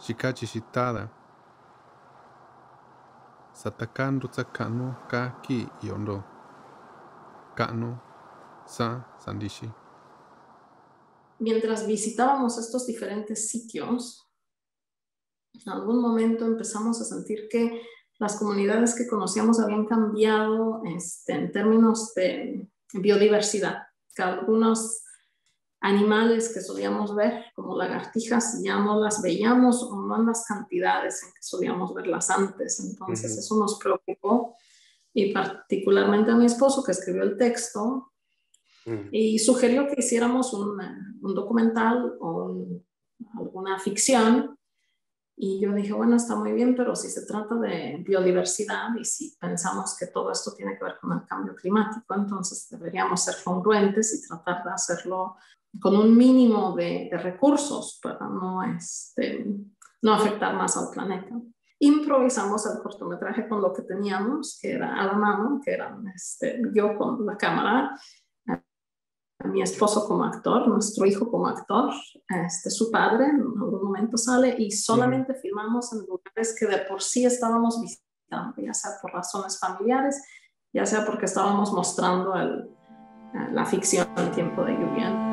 shikachi shitada, satakan rutsakano ka ki yondo, kano sa sandishi. Mientras visitábamos estos diferentes sitios, en algún momento empezamos a sentir que las comunidades que conocíamos habían cambiado en términos de biodiversidad, que algunos animales que solíamos ver, como lagartijas, ya no las veíamos o no en las cantidades en que solíamos verlas antes. Entonces eso nos preocupó, y particularmente a mi esposo, que escribió el texto, y sugirió que hiciéramos un documental o alguna ficción. Y yo dije, bueno, está muy bien, pero si se trata de biodiversidad y si pensamos que todo esto tiene que ver con el cambio climático, entonces deberíamos ser congruentes y tratar de hacerlo con un mínimo de recursos para no afectar más al planeta. Improvisamos el cortometraje con lo que teníamos, que era a la mano, que era yo con la cámara, mi esposo como actor, nuestro hijo como actor, su padre en algún momento sale, y solamente filmamos en lugares que de por sí estábamos visitando, ya sea por razones familiares, ya sea porque estábamos mostrando la ficción en tiempo de lluvia.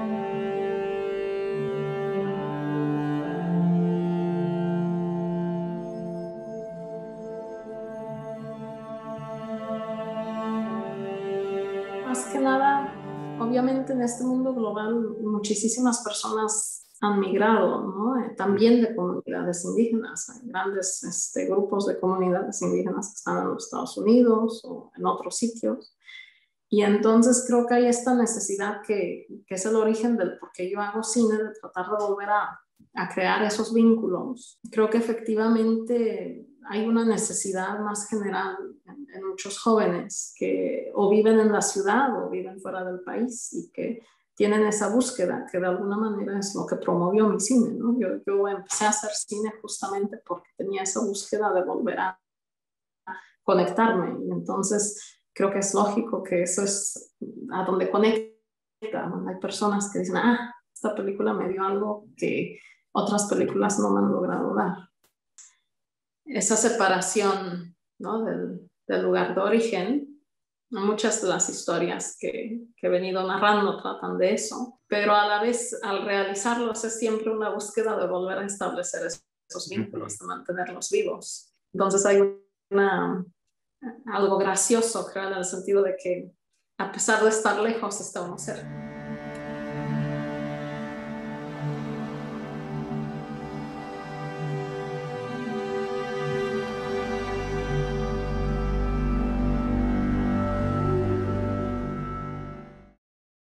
Más que nada, obviamente en este mundo global muchísimas personas han migrado, ¿no? También de comunidades indígenas. Hay grandes grupos de comunidades indígenas que están en los Estados Unidos o en otros sitios. Y entonces creo que hay esta necesidad que es el origen del por qué yo hago cine, de tratar de volver a crear esos vínculos. Creo que efectivamente hay una necesidad más general en muchos jóvenes que o viven en la ciudad o viven fuera del país y que tienen esa búsqueda, que de alguna manera es lo que promovió mi cine, ¿no? Yo empecé a hacer cine justamente porque tenía esa búsqueda de volver a conectarme, y entonces creo que es lógico que eso es a donde conecta. Hay personas que dicen, esta película me dio algo que otras películas no me han logrado dar. Esa separación, ¿no? del lugar de origen. Muchas de las historias que he venido narrando tratan de eso, pero a la vez al realizarlos es siempre una búsqueda de volver a establecer esos vínculos, de mantenerlos vivos. Entonces hay algo gracioso, creo, en el sentido de que a pesar de estar lejos, estamos cerca.